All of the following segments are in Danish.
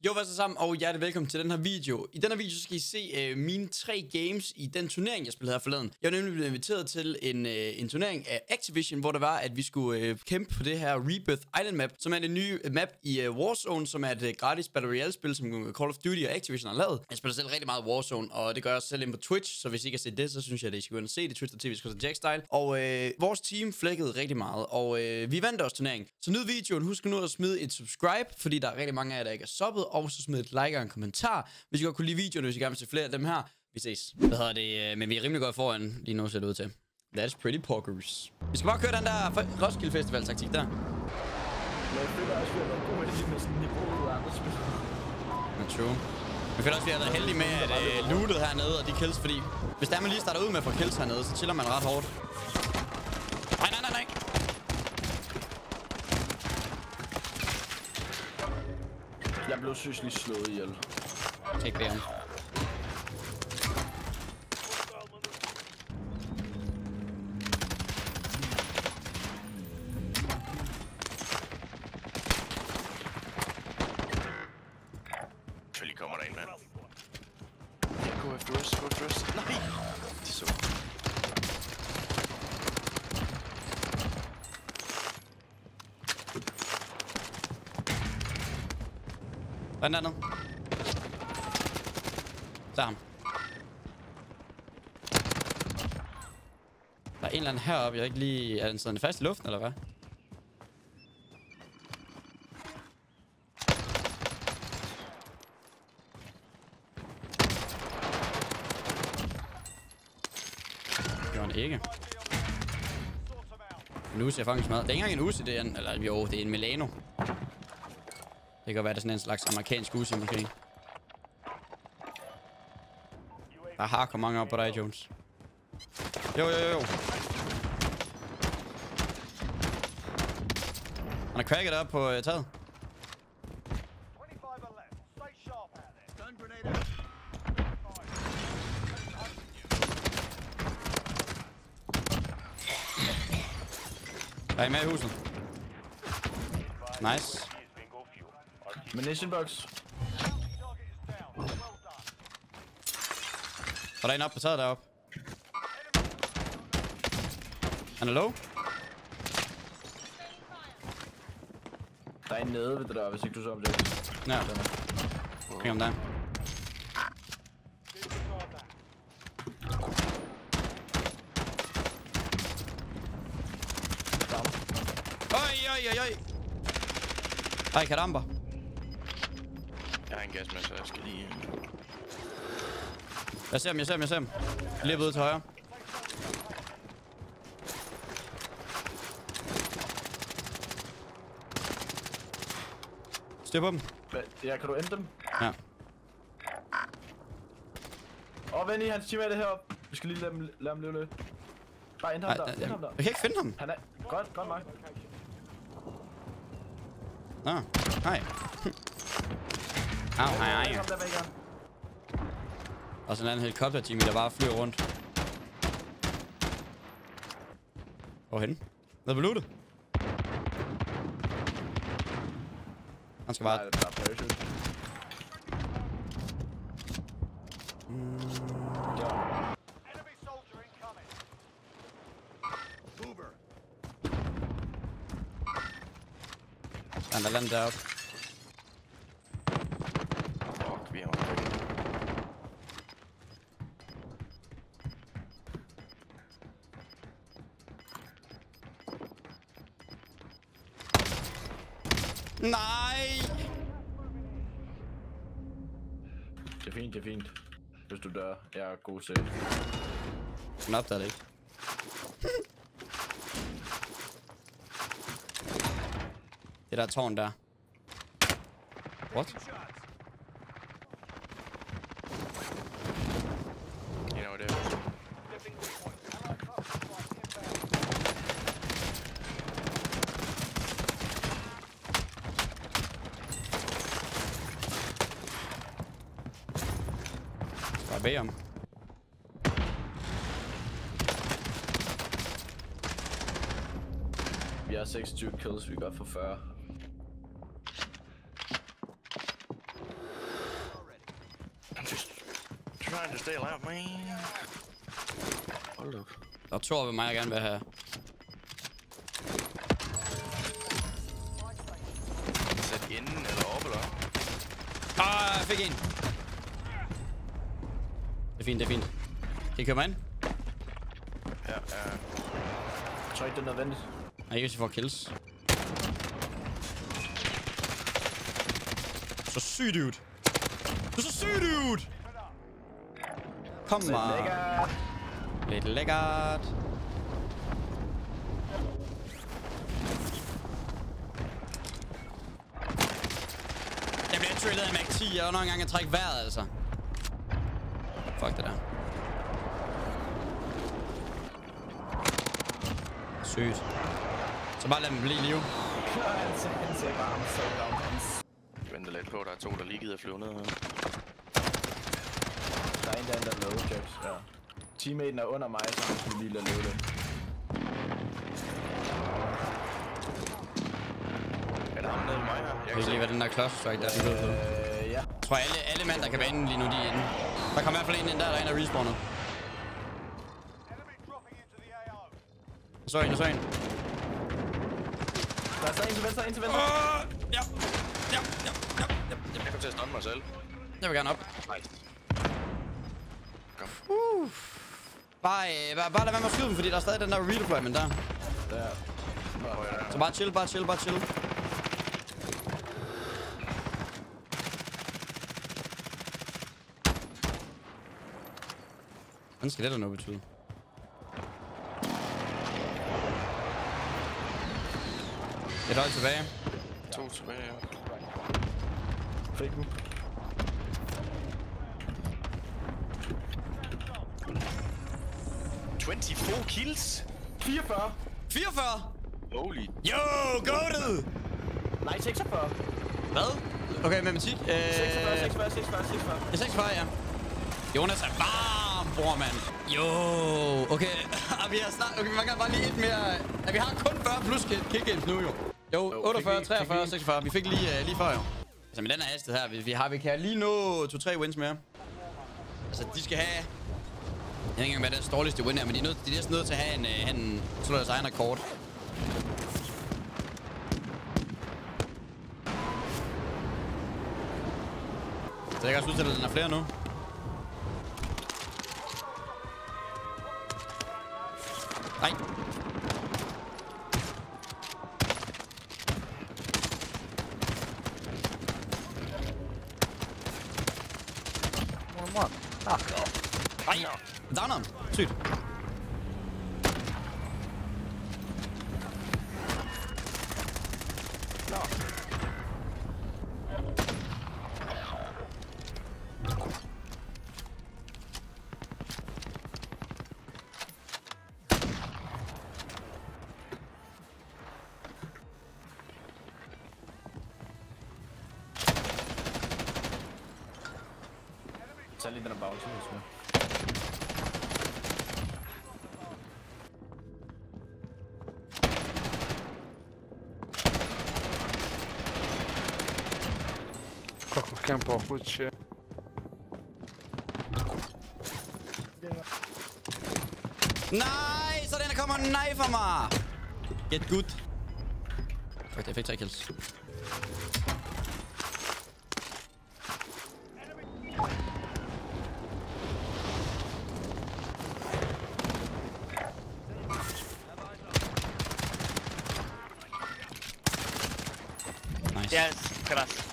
Jo, hvad så sammen, og hjertelig velkommen til den her video. I den her video skal I se mine 3 games i den turnering, jeg spillede her forleden. Jeg var nemlig blevet inviteret til en turnering af Activision, hvor der var, at vi skulle kæmpe på det her Rebirth Island map, som er det nye map i Warzone, som er et gratis Battle Royale-spil, som Call of Duty og Activision har lavet. Jeg spiller selv rigtig meget Warzone, og det gør jeg også selv ind på Twitch, så hvis I ikke har set det, så synes jeg, at I skal gå ind og se det. Twitch.tv/JackStyle. Og vores team flækkede rigtig meget, og vi vandt også turneringen. Så nyd videoen, husk nu at smide et subscribe, fordi der er rigtig mange af jer, der ikke er subbet, og så smid et like og en kommentar, hvis I godt kunne lide videoen, hvis I gerne vil se flere af dem her. Vi ses. Hvad hedder det? Men vi er rimelig godt foran, lige nu ser det ud til. That's pretty pokers. Vi skal bare køre den der Roskilde Festival taktik der. Jeg føler også, at vi har været gode heldige med sådan niveauet af andre spil. Ja, true. Jeg føler også, at vi har været heldige med at lootet hernede og de kills, fordi hvis der man lige starter ud med at få kills hernede, så chiller man ret hårdt. Nej. Jeg blev sygeligt slået ihjel. Take det om. Selvfølgelig kommer der en mand. Gå first. Nej! De så. Hvad er den andet? Der er ham. Der er en eller anden heroppe, jeg ikke lige... Er den sådan fast i luften, eller hvad? Det var en ikke. En Uzi er faktisk meget. Det er ikke engang en Uzi, det er en... Eller jo, det er en Milano. Det kan være, det er sådan en slags amerikansk Uzi, måske. Der har kommet mange op på dig, Jones. Jo. Han er cracket op på taget. Er I med i huset? Nice. Munition box. Og der er en op på taget deroppe. Han er low. Der er en nede ved det der, hvis ikke du så om det. Ja. Kring om der. Oj. Ej, karamba. Jeg har en gasmasse, så jeg skal lige... Jeg ser ham. Lige ude til højre. Styr på dem. Ja, kan du ende dem? Ja. Venny, hans team er det heroppe. Vi skal lige lade ham leve lidt. Bare ende ham der. Jeg kan ikke finde ham. Han er... Godt mig. Nå, hej. Au, hej. Og sådan en anden helikopter-team, der bare flyver rundt. Hvorhenne? Nede på lootet? Han skal bare... Han er landet deroppe. Fuck, vi har omkring. Nej! Det er fint. Hvis du dør, jeg er god til. Han opdager det ikke. Det der tårn der. What? You know det. Bare bede om. Vi har 26 kills, vi gør for 40. trying to stay alive, man. Hold up. Der er 2 ved mig, jeg gerne vil have. Sæt inden eller op, eller? Jeg fik en. Det er fint, det er fint. Kan I køre mig ind? Ja. Jeg tror ikke, det er nødvendigt. Nej, ikke hvis I får kills. Så syg, dude. Du er så syg, dude! Kom mig. Lidt lækkert. Jeg bliver trailet af Mac 10, og nogle gange at trække vejret, altså. Fuck det der. Sygt. Så bare lad dem blive i live. Han ser bare ham så down. Venter lidt på, der er 2, der lige gider flyve ned her. Der er en der er low jobs, ja. Teammaten er under mig, så han skulle lige lade løbe det. Er der ham nede med mig her? Jeg kan ikke lige, hvad den der klods strike der er blevet på. Ja. Jeg tror, alle mand, der kan være inde lige nu, de er inde. Der kommer i hvert fald en ind der er en, der respawnet. Så en. Der er så en til venstre, Ja. Jeg kommer til at stunne mig selv. Jeg vil gerne op. Nej. Kom. Bare lad være med at skyde dem, fordi der er stadig den der redeployment der. Der. Så bare chill. Hvordan skal det der noget betyde? Et hold tilbage. 2 tilbage, ja. Fik den. ...24 kills? 44. 44! Holy. Yo, goated! Nej, 46. Hvad? Okay, matematik. 46. 46, ja. Jonas er varm, bror, mand. Jo, okay. Vi har snart... Okay, man kan bare lige et mere... Vi har kun 40 plus kick-ins nu, jo. Jo, 48, 43, 46. Vi fik lige før, jo. Altså, med den her hastighed her, vi kan lige nå 2-3 wins mere. Altså, de skal have... Jeg ved ikke engang, hvad deres dårligste win er, men de er næsten nødt til at have en slå deres egen rekord. Så jeg kan også udtale, at den er flere nu. Nej. Nej. Downer ham. Sygt. Tag lige den her bounce, hvis du. Qualquer campo, putz. Nej, så den kommer en nej for mig. Get good. Fuck, jeg fik 3 kills. Nice. Yes, krass.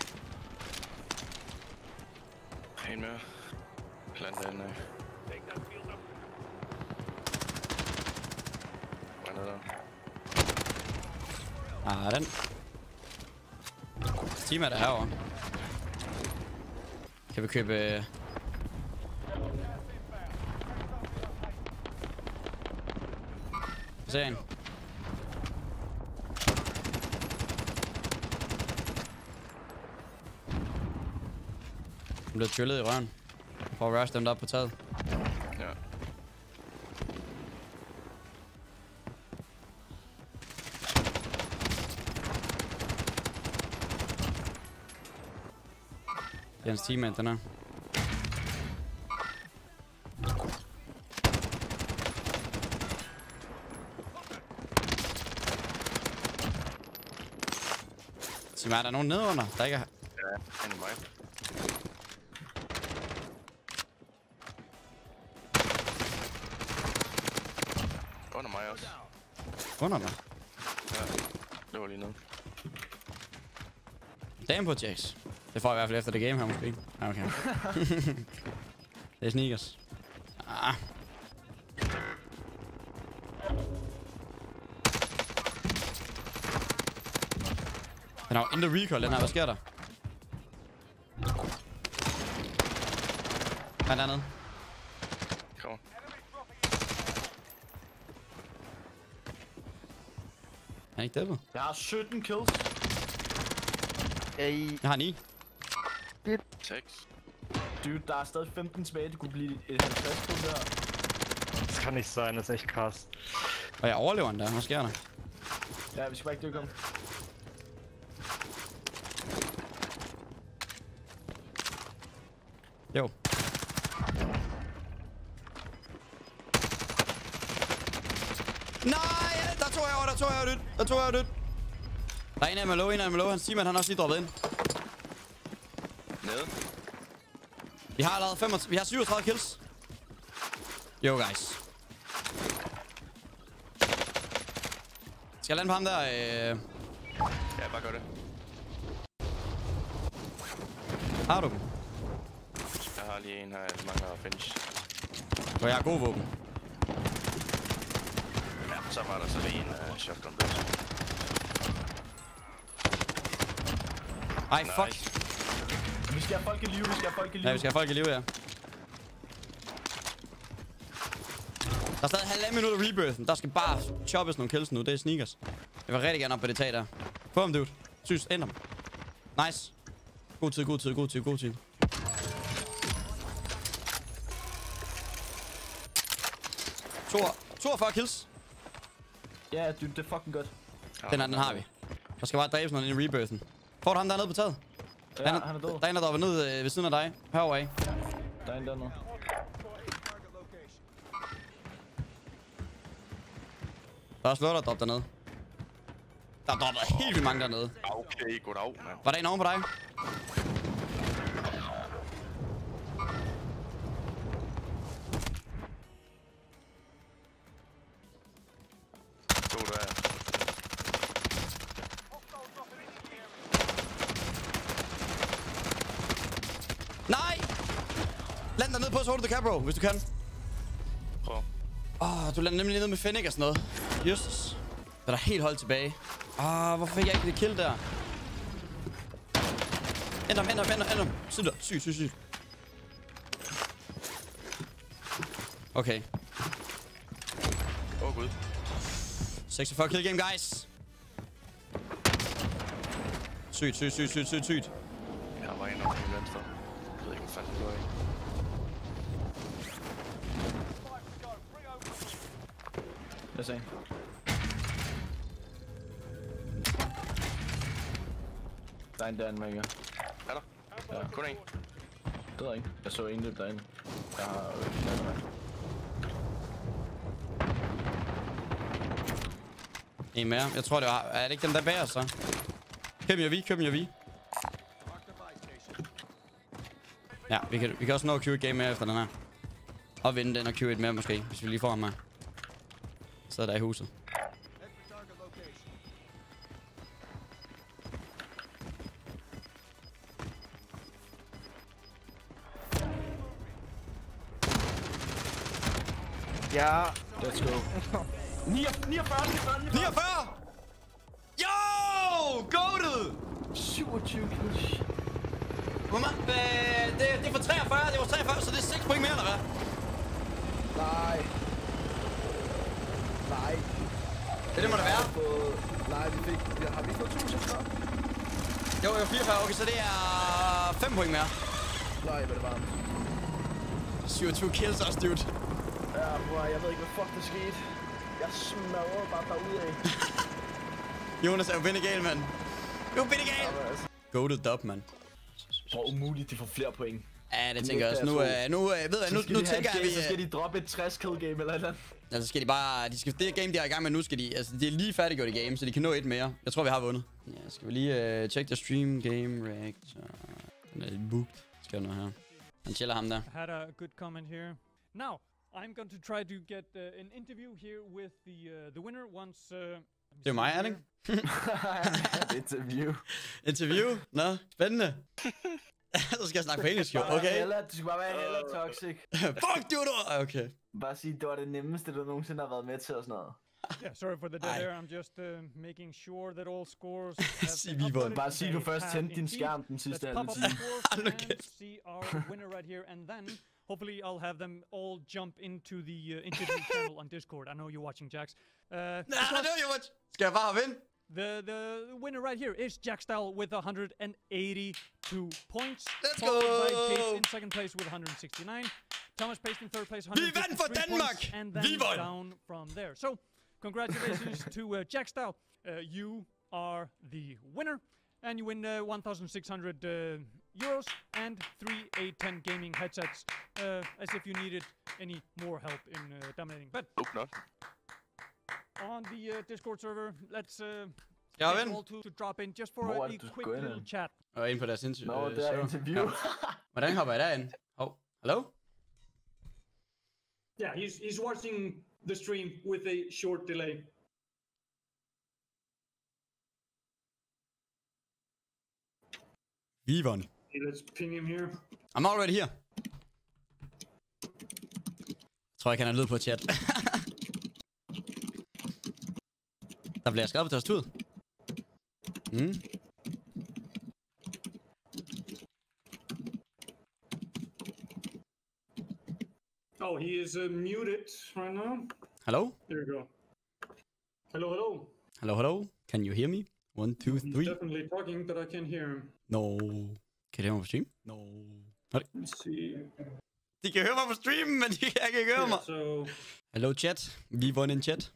En mere. Plante den af. Hvad er der? Den. Team er der herovre. Kan vi købe... Se en. Han blev drillet i røven. Prøv at rush dem der op på taget. Ja. Det er hans teammate, den her. Sig mig, er der nogen nede under, der ikke er... Ja, han er mig. Under mig også. Under dig? Ja, det var lige noget. Damn på Jax. Det får jeg i hvert fald efter det game her måske. Ja, okay. Det er sneakers. Ah. Den har jo intet recoil, den her. Hvad sker der? Hvad er dernede? Kom. Er han ikke dæppet? Jeg har 17 kills. Jeg har 9. 6. Dude, der er stadig 15 tilbage. Det kunne blive et 50 på der. Das kann nicht sein, das ist echt krass. Og jeg overlever den der. Hvad sker der? Ja, vi skal bare ikke dykke om. Jo. Nej! Der tog jeg over, der tog jeg dødt. Der er en af dem er low, Han siger, at han også lige droppet ind. Nede. Vi har allerede vi har 37 kills. Yo, guys. Skal jeg lande på ham der? Ja, bare gør det. Har du dem? Jeg har lige en her, jeg mangler at finish. For jeg har gode våben. Ja, så var der så lige en shotgun burst. Ej, fuck. Nice. Vi skal have folk i live, Ja, vi skal have folk i live, ja. Der er stadig halvandet minut af rebirthen. Der skal bare choppes nogle kills nu. Det er sneakers. Jeg vil rigtig gerne op på det tag der. Få ham, dude. Synes, ænd ham. Nice. God tid. 42 kills. Ja, dude, det er fucking godt. Den har vi. Der skal bare dræbes noget ind i rebirthen. Får du ham dernede på taget? Ja, han er død. Der er en, der droppet ned ved siden af dig. Herovre af. Der er en dernede. Der er også lort at droppe dernede. Der er droppet helt vildt mange dernede. Okay, goddag, mand. Var der en oven på dig? To der. Nej! Land der ned på, så holder du kan, bro, hvis du kan. Prøv. Du lander nemlig ned med Fennec og sådan noget. Justus. Der er helt holdt tilbage. Hvorfor fik jeg ikke det kill der? Ænd ham. Sygt. Okay. Åh, gud. 46 kill game, guys. Sygt. Jeg var en oppe i venstre. Jeg ved ikke, hvad fanden det var i. Jeg ser en. Der er en derinde, Mækker. Er der? Ja. Kun en. Det ved jeg ikke. Jeg så en løb derinde. Jeg har En mere. Jeg tror, det var... Er det ikke dem, der bærer så? Køb mig vi. Ja, vi kan også nå at queue et game mere efter den her. Og vinde den og queue et mere måske, hvis vi lige får ham med. Så er der i huset. Ja. Let's go. 49! Yo! Goated! 27 kills. Hvor meget? Det er for 43. Det var 43, så det er 6 point mere, eller hvad? Nej. Det må det være. Nej, har vi fået 1000 så? Jo, 44. Okay, så det er 5 point mere. Nej, hvad det varmt. 27 kills også, dude. Ja, bror, jeg ved ikke, hvad fuck der skete. Jeg smadrede bare derudad. Jonas er jo bindegal, mand. Du er bindegal. Go to dub, mand. Hvor umuligt, de får flere point. Ja, det tænker jeg også. Nu tænker jeg, Så skal de droppe et 60 kill game eller et eller andet. Altså skal de bare... det game, de er i gang med nu, skal de... Altså, de er lige færdiggjort i game, så de kan nå et mere. Jeg tror, vi har vundet. Ja, skal vi lige check the stream game reactor. Den er lidt booked. Skal der noget her. Han chiller ham der. I had a good comment here. Now, I'm going to try to get an interview here with the winner once... Det er mig, er det Interview. Interview? Nå, spændende. Så skal jeg snakke på engelsk, jo. Okay. Du skal bare være heller toxic. Fuck, du. Okay. Bare sige, det var det nemmeste, du nogensinde har været med til og sådan noget. Yeah, sorry for the dead air. I'm just making sure that all scores Sig V1. Bare sig, du først tændte din skærm den sidste halve time. See our winner right here, and then hopefully I'll have them all jump into the interview channel on Discord. I know you're watching, Jax. Skal jeg bare vinde? The winner right here is Jackstyle with 182 points. Let's followed go! by Pace in second place with 169. Thomas Pace in third place, 153 points, and then down from there. So, congratulations to Jackstyle. You are the winner, and you win 1,600 euros and 3 A10 gaming headsets, as if you needed any more help in dominating. But on the Discord server, let's get all to drop in just for a quick little chat. Og ind på deres interview. Nå, det er interview. Hvordan hopper jeg derind? Hello? Yeah, he's watching the stream with a short delay. V1. Let's ping him here. I'm already here. Jeg tror, jeg kan have lyd på chat. Der bliver skrevet på tastaturet. Oh, he is muted right now. Hello? There you go. Hello, hello. Hello, hello. Can you hear me? 1, 2, 3. He's definitely talking, but I can't hear him. No. Kan de høre mig på stream? No. Let's see. De kan høre mig på streamen, men de kan ikke høre mig. So... Hello chat. V1 in chat.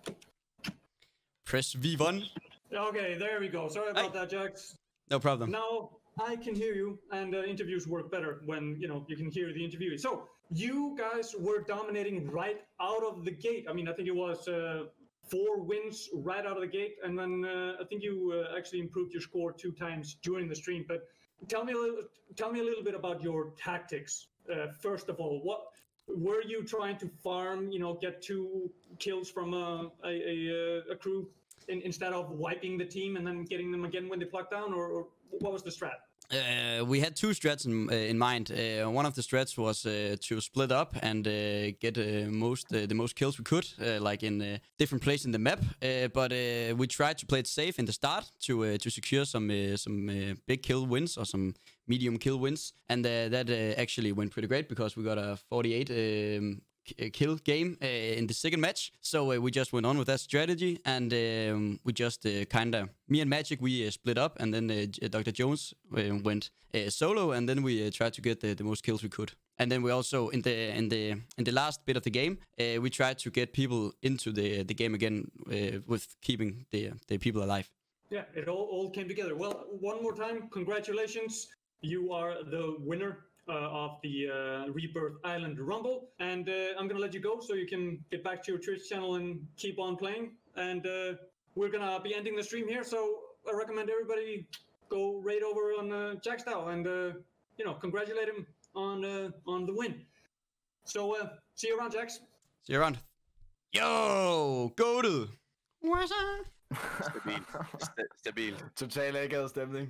Press V1. Okay, there we go. Sorry about that, Jax. No problem. Now I can hear you, and interviews work better when you can hear the interviewee. So you guys were dominating right out of the gate. I mean, I think it was 4 wins right out of the gate, and then I think you actually improved your score 2 times during the stream. But tell me a little bit about your tactics. First of all, what were you trying to farm? Get 2 kills from a crew instead of wiping the team and then getting them again when they pluck down, or what was the strat? We had 2 strats in mind. One of the strats was to split up and get the most kills we could, like in different places in the map. But we tried to play it safe in the start to secure some big kill wins or some medium kill wins, and that actually went pretty great because we got a 48 kill game in the second match. So we just went on with that strategy, and we just me and Magic, we split up, and then Dr. Jones went solo, and then we tried to get the most kills we could. And then we also in the last bit of the game, we tried to get people into the game again with keeping the people alive. Yeah, it all came together. Well, one more time, congratulations. You are the winner of the Rebirth Island Rumble, and I'm gonna let you go so you can get back to your Twitch channel and keep on playing. And we're gonna be ending the stream here, so I recommend everybody go raid over on Jackstyle and congratulate him on the win. So see you around, Jax. See you around. Yo, goated. What's up? Stabil. Total akavet stemning.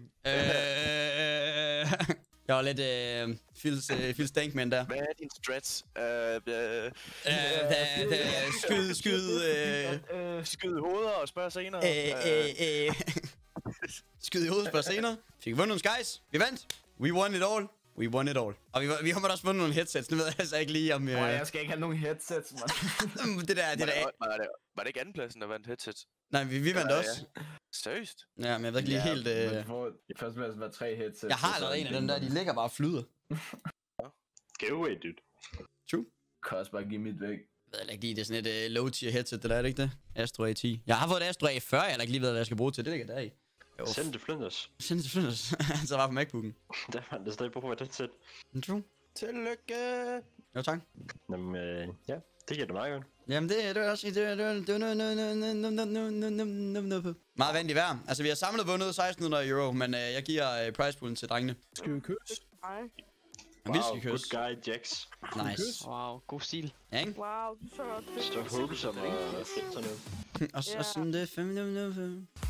Jeg var lidt Phil Stankman der. Hvad er din strats? Skyd hoveder og spørg senere. Skyd i hovedet, spørg senere. Fik vi vundet nogle skies. Vi vandt. We won it all. We won it all. Og vi har også vundet nogle headsets. Nu ved jeg altså ikke lige om... jeg skal ikke have nogen headsets, man. det der... Var det ikke andenpladsen, der vandt headsets? Nej, vi vandt også. Ja. Seriøst? Ja, men jeg ved ikke lige helt... I førstepladsen var 3 headsets. Jeg har allerede en af dem der, de ligger bare og flyder. Giveaway, dude. True. Kan også bare give mit væk. Jeg ved ikke lige, det er sådan et low tier headset, det der, er det ikke det? Astro A10. Jeg har fået et Astro A40, jeg har ikke lige ved, hvad jeg skal bruge til. Det ligger der i. Send det Flinders. Send det Flinders. Så var på MacBooken. Der var det stadig brug for et headset. True. Tillykke! Jo, tak. Jamen, ja. Det giver det meget godt. Jamen det er også meget venligt værd. Altså vi har samlet vundet 1600 euro, men jeg giver pricepoolen til drengene. Skal vi kysse? Nej. Men vi skal Good kysse. guy, Jax. Nice. Wow, god stil. Ja, ikke? Wow, du så godt. Så håber som og fedt sådan noget. Og så sådan det 5